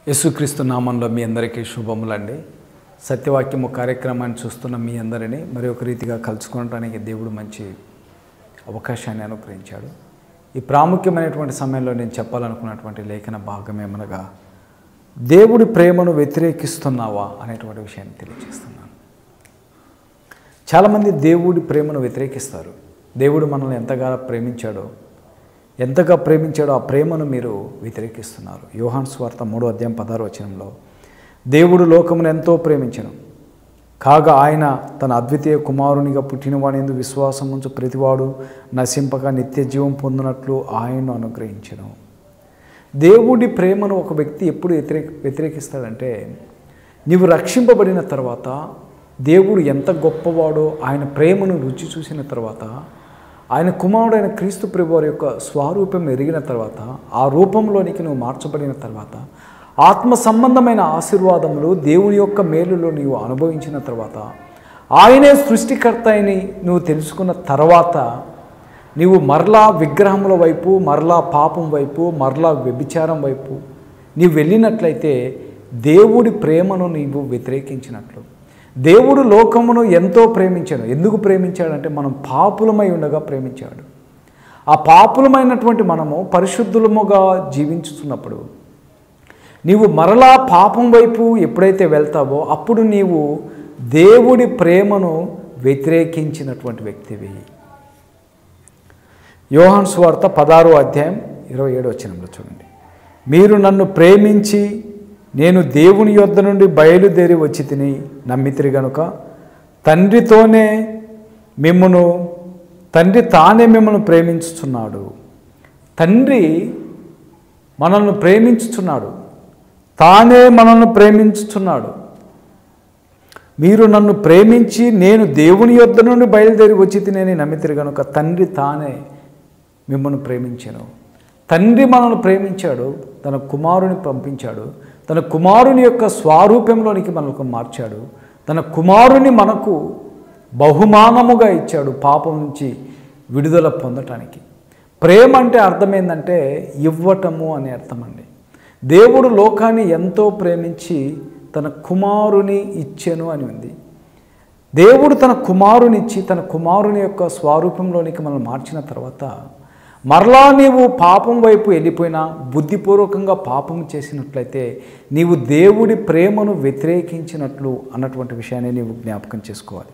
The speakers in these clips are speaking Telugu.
యేసుక్రీస్తు నామంలో మీ అందరికీ శుభములండి. సత్యవాక్యము కార్యక్రమాన్ని చూస్తున్న మీ అందరినీ మరి ఒక రీతిగా కలుసుకోవడానికి దేవుడు మంచి అవకాశాన్ని అనుగ్రహించాడు. ఈ ప్రాముఖ్యమైనటువంటి సమయంలో నేను చెప్పాలనుకున్నటువంటి లేఖన భాగం ఏమనగా, దేవుడి ప్రేమను వ్యతిరేకిస్తున్నావా అనేటువంటి విషయాన్ని తెలియజేస్తున్నాను. చాలామంది దేవుడి ప్రేమను వ్యతిరేకిస్తారు. దేవుడు మనల్ని ఎంతగా ప్రేమించాడో ఆ ప్రేమను మీరు వ్యతిరేకిస్తున్నారు. యోహాను సువార్త 3:16 దేవుడు లోకమును ఎంతో ప్రేమించెను, కాగా ఆయన తన అద్వితీయ కుమారునిగా పుట్టినవాని విశ్వాసం ఉంచు ప్రతివాడు నశింపక నిత్య జీవం పొందినట్లు ఆయన్ను అనుగ్రహించెను. దేవుడి ప్రేమను ఒక వ్యక్తి ఎప్పుడు వ్యతిరేకిస్తాడంటే, నీవు రక్షింపబడిన తర్వాత దేవుడు ఎంత గొప్పవాడో ఆయన ప్రేమను రుచి చూసిన తర్వాత, ఆయన కుమారుడైన క్రీస్తు ప్రభువారి యొక్క స్వరూపం ఎరిగిన తర్వాత, ఆ రూపంలోనికి నువ్వు మార్చబడిన తర్వాత, ఆత్మ సంబంధమైన ఆశీర్వాదములు దేవుని యొక్క మేలులో నీవు అనుభవించిన తర్వాత, ఆయనే సృష్టికర్త అని నువ్వు తెలుసుకున్న తర్వాత, నీవు మరలా విగ్రహముల వైపు, మరలా పాపం వైపు, మరలా వ్యభిచారం వైపు నీవు వెళ్ళినట్లయితే దేవుడి ప్రేమను నీవు వ్యతిరేకించినట్లు. దేవుడు లోకమును ఎంతో ప్రేమించాడు. ఎందుకు ప్రేమించాడంటే, మనం పాపులమై ఉండగా ప్రేమించాడు. ఆ పాపులమైనటువంటి మనము పరిశుద్ధులముగా జీవించుతున్నప్పుడు నీవు మరలా పాపం వైపు ఎప్పుడైతే వెళ్తావో అప్పుడు నీవు దేవుడి ప్రేమను వ్యతిరేకించినటువంటి వ్యక్తివి. యోహాను సువార్త 16:27 చూడండి. మీరు నన్ను ప్రేమించి నేను దేవుని యొద్ద నుండి బయలుదేరి వచ్చి తిని నమ్మితిరి గనుక తండ్రి తానే మిమ్మల్ని ప్రేమించుచున్నాడు. తండ్రి మనల్ని ప్రేమించుచున్నాడు, తానే మనల్ని ప్రేమించుచున్నాడు. మీరు నన్ను ప్రేమించి నేను దేవుని యొద్ద నుండి బయలుదేరి వచ్చి తిని నమ్మితిరి గనుక తండ్రి తానే మిమ్మల్ని ప్రేమించెను. తండ్రి మనల్ని ప్రేమించాడు, తన కుమారుని పంపించాడు, తన కుమారుని యొక్క స్వరూపంలోనికి మనకు మార్చాడు, తన కుమారుని మనకు బహుమానముగా ఇచ్చాడు పాపం నుంచి విడుదల పొందటానికి. ప్రేమ అంటే అర్థం ఏంటంటే ఇవ్వటము అనే అర్థం అండి. దేవుడు లోకాన్ని ఎంతో ప్రేమించి తన కుమారుని ఇచ్చెను అని ఉంది. దేవుడు తన కుమారుని ఇచ్చి తన కుమారుని యొక్క స్వరూపంలోనికి మనం మార్చిన తర్వాత మరలా నీవు పాపం వైపు వెళ్ళిపోయినా, బుద్ధిపూర్వకంగా పాపం చేసినట్లయితే నీవు దేవుడి ప్రేమను వ్యతిరేకించినట్లు అన్నటువంటి విషయాన్ని నీవు జ్ఞాపకం చేసుకోవాలి.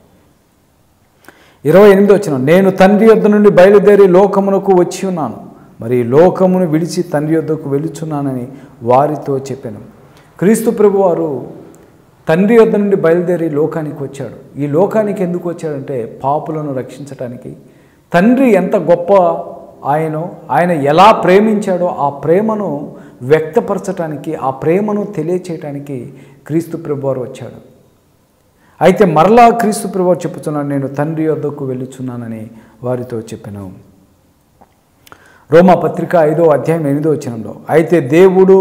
28 నేను తండ్రి యొద్ద నుండి బయలుదేరి లోకమునకు వచ్చి ఉన్నాను, మరి లోకమును విడిచి తండ్రి యొద్దకు వెళుచున్నానని వారితో చెప్పాను. క్రీస్తు ప్రభువారు తండ్రి యొద్ద నుండి బయలుదేరి లోకానికి వచ్చాడు. ఈ లోకానికి ఎందుకు వచ్చాడంటే పాపులను రక్షించటానికి. తండ్రి ఎంత గొప్ప ఆయన ఎలా ప్రేమించాడో ఆ ప్రేమను వ్యక్తపరచడానికి, ఆ ప్రేమను తెలియచేయటానికి క్రీస్తు ప్రభువారు వచ్చాడు. అయితే మరలా క్రీస్తు ప్రభువారు చెప్పుచున్నాడు, నేను తండ్రి యొద్దకు వెళ్ళుచున్నానని వారితో చెప్పాను. రోమా పత్రిక 5:8 అయితే దేవుడు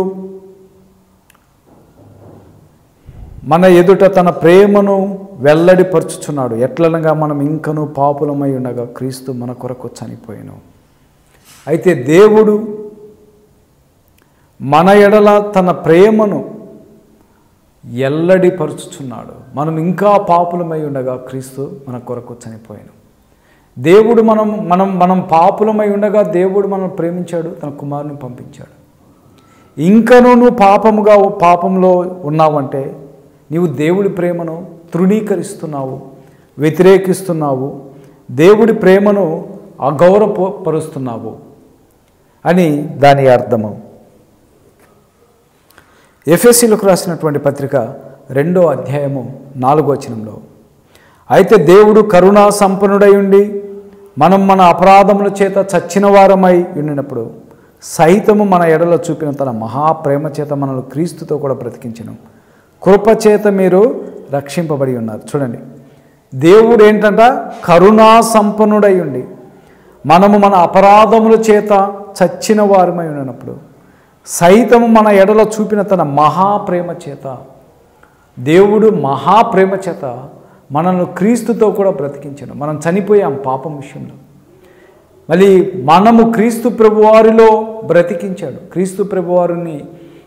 మన ఎదుట తన ప్రేమను వెల్లడిపరుచుచున్నాడు, ఎట్లనగా మనం ఇంకనూ పాపులమై ఉండగా క్రీస్తు మన కొరకు చనిపోయాను. అయితే దేవుడు మన ఎడల తన ప్రేమను ఎల్లడిపరుచుచున్నాడు. మనం ఇంకా పాపులమై ఉండగా క్రీస్తు మన కొరకు చనిపోయాను. దేవుడు మనం పాపులమై ఉండగా దేవుడు మనం ప్రేమించాడు, తన కుమారుని పంపించాడు. ఇంకనూ నువ్వు పాపంలో ఉన్నావంటే నీవు దేవుడి ప్రేమను తృణీకరిస్తున్నావు, వ్యతిరేకిస్తున్నావు, దేవుడి ప్రేమను అగౌరవపరుస్తున్నావు అని దాని అర్థము. ఎఫెసీయులకు రాసినటువంటి పత్రిక 2:4 అయితే దేవుడు కరుణా సంపన్నుడై ఉండి మనం మన అపరాధముల చేత చచ్చిన వారమై ఉండినప్పుడు సహితము మన ఎడల చూపిన తన మహాప్రేమ చేత మనల్ని క్రీస్తుతో కూడా బ్రతికించెను. కృపచేత మీరు రక్షింపబడి ఉన్నారు. చూడండి, దేవుడు ఏంటంట, కరుణా సంపన్నుడై ఉండి మనము మన అపరాధముల చేత చచ్చిన వారమై ఉన్నప్పుడు సైతము మన ఎడల చూపిన తన మహాప్రేమ చేత, దేవుడు మహాప్రేమ చేత మనల్ని క్రీస్తుతో కూడా బ్రతికించాడు. మనం చనిపోయాం పాపం విషయంలో, మళ్ళీ మనము క్రీస్తు ప్రభువారిలో బ్రతికించాడు. క్రీస్తు ప్రభువారిని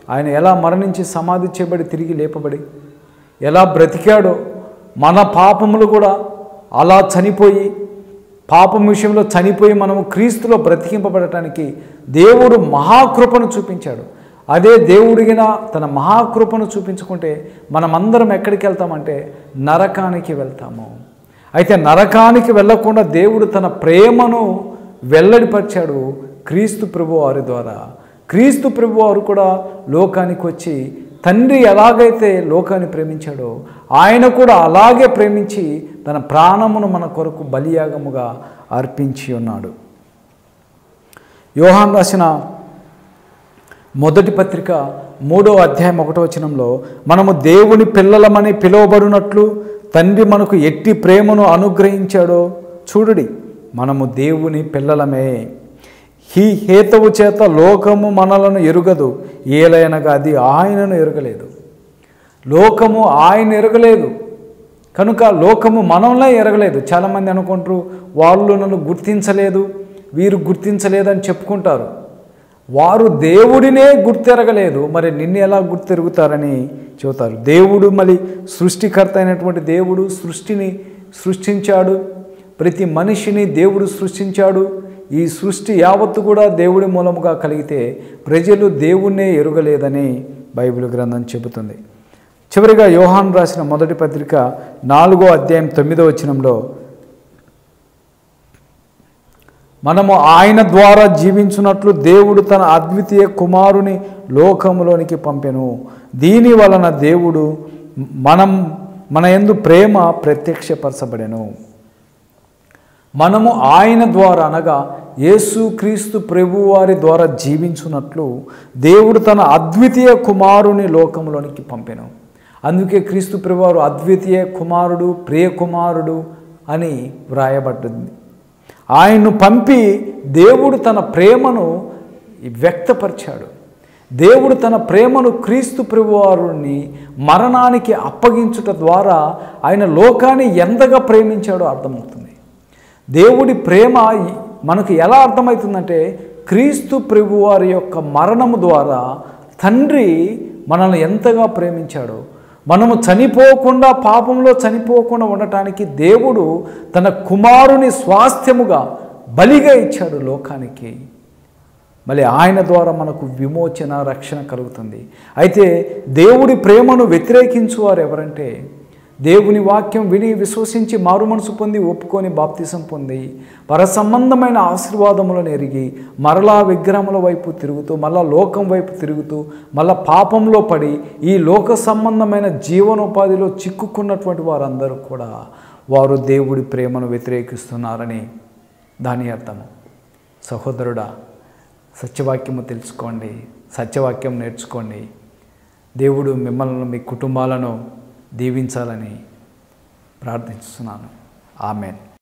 ఆయన ఎలా మరణించి సమాధి చేయబడి తిరిగి లేపబడి ఎలా బ్రతికాడో మన పాపములు కూడా అలా చనిపోయి పాపం విషయంలో చనిపోయి మనము క్రీస్తులో బ్రతికింపబడటానికి దేవుడు మహాకృపను చూపించాడు. అదే దేవుడిగిన తన మహాకృపను చూపించుకుంటే మనమందరం ఎక్కడికి వెళ్తామంటే నరకానికి వెళ్తాము. అయితే నరకానికి వెళ్ళకుండా దేవుడు తన ప్రేమను వెల్లడిపరిచాడు క్రీస్తు ప్రభువారి ద్వారా. క్రీస్తు ప్రభువారు కూడా లోకానికి వచ్చి తండ్రి ఎలాగైతే లోకాన్ని ప్రేమించాడో ఆయన కూడా అలాగే ప్రేమించి తన ప్రాణమును మన కొరకు బలియాగముగా అర్పించి ఉన్నాడు. యోహాను రాసిన మొదటి పత్రిక 3వ అధ్యాయం 1వ వచనంలో మనము దేవుని పిల్లలమని పిలువబడినట్లు తండ్రి మనకు ఎట్టి ప్రేమను అనుగ్రహించాడో చూడుడి, మనము దేవుని పిల్లలమే. ఈ హేతువు చేత లోకము మనలను ఎరుగదు, ఏలైనగా అది ఆయనను ఎరగలేదు. లోకము ఆయన ఎరగలేదు కనుక లోకము మనల్ని ఎరగలేదు. చాలామంది అనుకుంటారు వాళ్ళు నన్ను గుర్తించలేదు, వీరు గుర్తించలేదని చెప్పుకుంటారు. వారు దేవుడినే గుర్తెరగలేదు, మరి నిన్ను ఎలా గుర్తెరుగుతారని చెబుతారు. దేవుడు మళ్ళీ సృష్టికర్త అయినటువంటి దేవుడు సృష్టిని సృష్టించాడు, ప్రతి మనిషిని దేవుడు సృష్టించాడు. ఈ సృష్టి యావత్తు కూడా దేవుడి మూలముగా కలిగితే ప్రజలు దేవుణ్ణే ఎరుగలేదని బైబిల్ గ్రంథం చెబుతుంది. చివరిగా యోహాను రాసిన మొదటి పత్రిక 4వ అధ్యాయం 9వ వచనంలో మనము ఆయన ద్వారా జీవించున్నట్లు దేవుడు తన అద్వితీయ కుమారుని లోకములోనికి పంపెను. దీని వలన దేవుడు మన యందు ప్రేమ ప్రత్యక్షపరచబడెను. మనము ఆయన ద్వారా అనగా యేసుక్రీస్తు ప్రభువారి ద్వారా జీవించున్నట్లు దేవుడు తన అద్వితీయ కుమారుని లోకంలోనికి పంపెను. అందుకే క్రీస్తు ప్రభువారు అద్వితీయ కుమారుడు, ప్రియ కుమారుడు అని వ్రాయబడ్డది. ఆయన్ను పంపి దేవుడు తన ప్రేమను వ్యక్తపరిచాడు. దేవుడు తన ప్రేమను క్రీస్తు ప్రభువారిని మరణానికి అప్పగించుట ద్వారా ఆయన లోకాన్ని ఎంతగా ప్రేమించాడో అర్థమవుతుంది. దేవుడి ప్రేమ మనకు ఎలా అర్థమవుతుందంటే క్రీస్తు ప్రభువారి యొక్క మరణము ద్వారా తండ్రి మనల్ని ఎంతగా ప్రేమించాడో, మనము చనిపోకుండా పాపంలో చనిపోకుండా ఉండటానికి దేవుడు తన కుమారుని స్వాస్థ్యముగా బలిగా ఇచ్చాడు లోకానికి. మళ్ళీ ఆయన ద్వారా మనకు విమోచన రక్షణ కలుగుతుంది. అయితే దేవుడి ప్రేమను వ్యతిరేకించువారు ఎవరంటే దేవుని వాక్యం విని విశ్వసించి మారు మనసు పొంది ఒప్పుకొని బాప్తిసం పొంది పరసంబంధమైన ఆశీర్వాదములను ఎరిగి మరలా విగ్రహముల వైపు తిరుగుతూ మళ్ళా లోకం వైపు తిరుగుతూ మళ్ళా పాపంలో పడి ఈ లోక సంబంధమైన జీవనోపాధిలో చిక్కుకున్నటువంటి వారందరూ కూడా వారు దేవుడి ప్రేమను వ్యతిరేకిస్తున్నారని దాని అర్థము. సహోదరుడా, సత్యవాక్యము తెలుసుకోండి, సత్యవాక్యం నేర్చుకోండి. దేవుడు మిమ్మల్ని మీ కుటుంబాలను దీవించాలని ప్రార్థిస్తున్నాను. ఆమెన్.